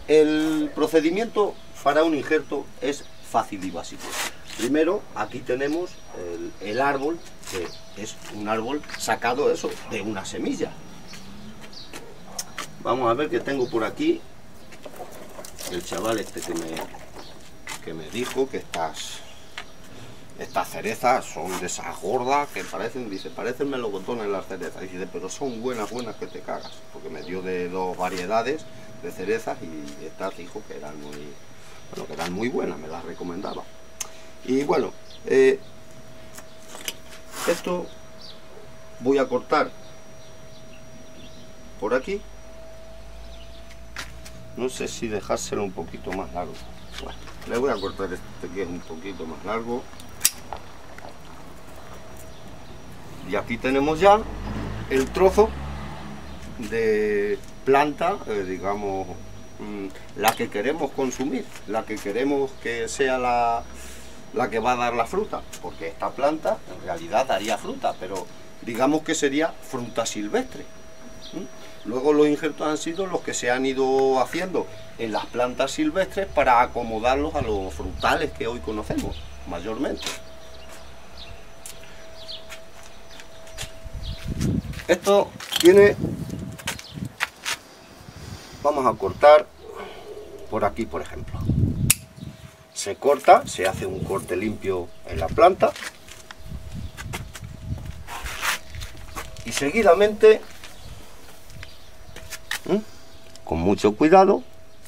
El procedimiento para un injerto es fácil y básico. Primero, aquí tenemos el árbol, que es un árbol sacado eso de una semilla. Vamos a ver que tengo por aquí el chaval este que me dijo que estas cerezas son de esas gordas que parecen, dice, parecen melocotones las cerezas. Dice, pero son buenas que te cagas, porque me dio de dos variedades de cerezas y estas dijo que eran muy buenas, me las recomendaba. Y bueno, esto voy a cortar por aquí. No sé si dejárselo un poquito más largo. Bueno, le voy a cortar este que es un poquito más largo. Y aquí tenemos ya el trozo de planta, digamos, la que queremos consumir, la que queremos que sea la que va a dar la fruta, porque esta planta en realidad daría fruta, pero digamos que sería fruta silvestre. Luego los injertos han sido los que se han ido haciendo en las plantas silvestres para acomodarlos a los frutales que hoy conocemos, mayormente. Esto tiene... Vamos a cortar por aquí, por ejemplo. Se corta, se hace un corte limpio en la planta. Y seguidamente, con mucho cuidado,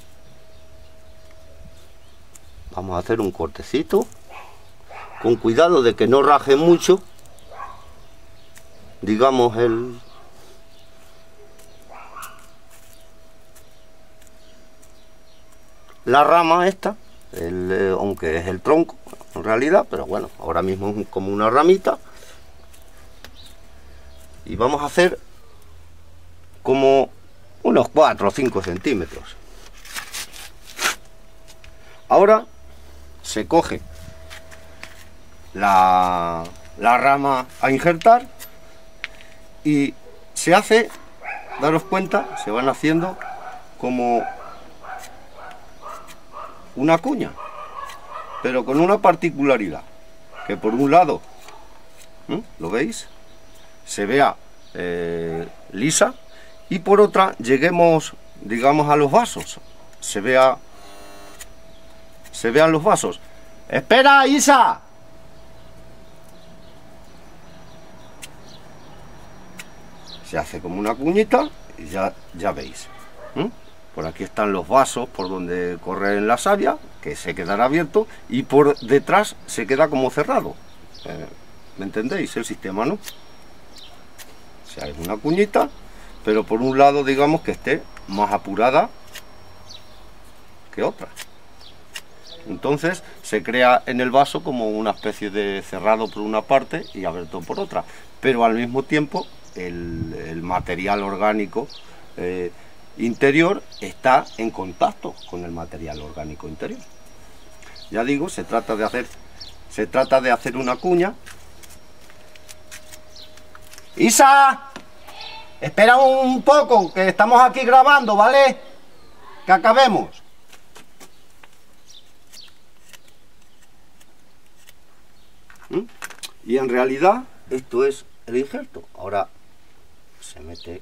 vamos a hacer un cortecito. Con cuidado de que no raje mucho, digamos, la rama esta, aunque es el tronco en realidad, pero bueno, ahora mismo es como una ramita. Y vamos a hacer como unos 4 o 5 centímetros. Ahora se coge la rama a injertar y se hace, daros cuenta, se van haciendo como una cuña, pero con una particularidad, que por un lado, ¿lo veis?, se vea lisa, y por otra lleguemos, digamos, a los vasos, se vean los vasos. ¡Espera, Isa! Se hace como una cuñita y ya veis. Por aquí están los vasos por donde corre la savia, que se quedará abierto, y por detrás se queda como cerrado. ¿Me entendéis el sistema, no? O sea, es una cuñita, pero por un lado, digamos, que esté más apurada que otra. Entonces se crea en el vaso como una especie de cerrado por una parte y abierto por otra, pero al mismo tiempo el material orgánico interior está en contacto con el material orgánico interior. Ya digo, se trata de hacer una cuña. ¡Isa! Espera un poco, que estamos aquí grabando, ¿vale? Que acabemos. Y en realidad esto es el injerto. Ahora se mete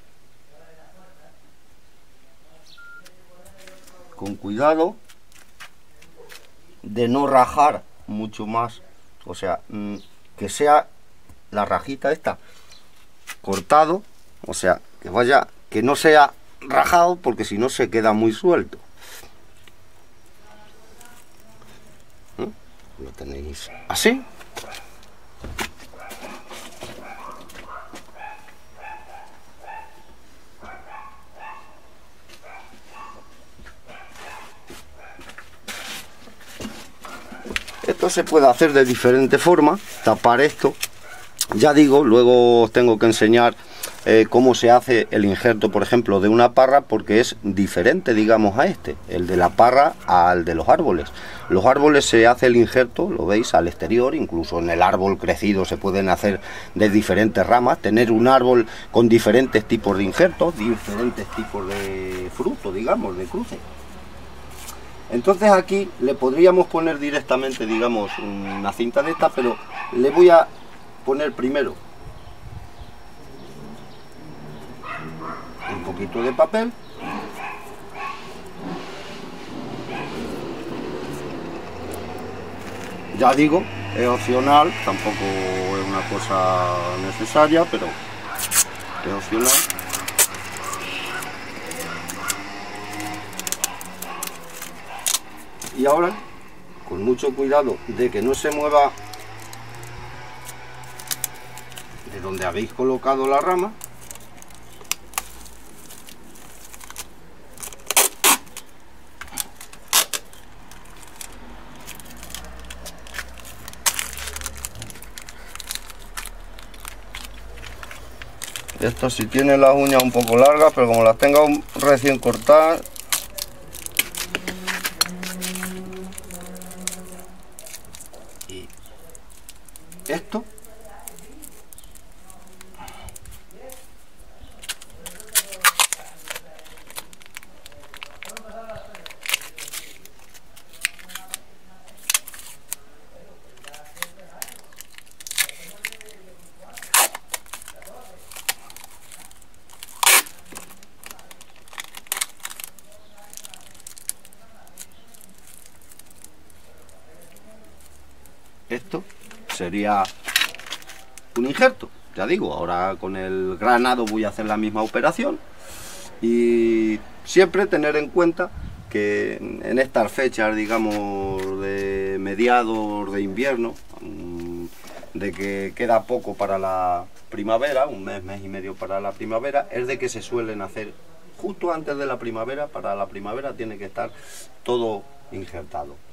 con cuidado de no rajar mucho más, o sea, que sea la rajita esta cortado, o sea, que no sea rajado, porque si no se queda muy suelto. Lo tenéis así. Esto se puede hacer de diferente forma, tapar esto. Ya digo, luego os tengo que enseñar cómo se hace el injerto, por ejemplo, de una parra, porque es diferente, digamos, a este, el de la parra al de los árboles. Los árboles se hace el injerto, lo veis, al exterior, incluso en el árbol crecido se pueden hacer de diferentes ramas, tener un árbol con diferentes tipos de injertos, diferentes tipos de fruto, digamos, de cruce. Entonces aquí le podríamos poner directamente, digamos, una cinta de esta, pero le voy a poner primero un poquito de papel. Ya digo, es opcional, tampoco es una cosa necesaria, pero es opcional. Y ahora, con mucho cuidado de que no se mueva de donde habéis colocado la rama, esto si tiene las uñas un poco largas, pero como las tengo recién cortadas, y esto sería un injerto. Ya digo, ahora con el granado voy a hacer la misma operación, y siempre tener en cuenta que en estas fechas, digamos, de mediados de invierno, de que queda poco para la primavera, un mes, mes y medio para la primavera, es de que se suelen hacer justo antes de la primavera. Para la primavera tiene que estar todo injertado.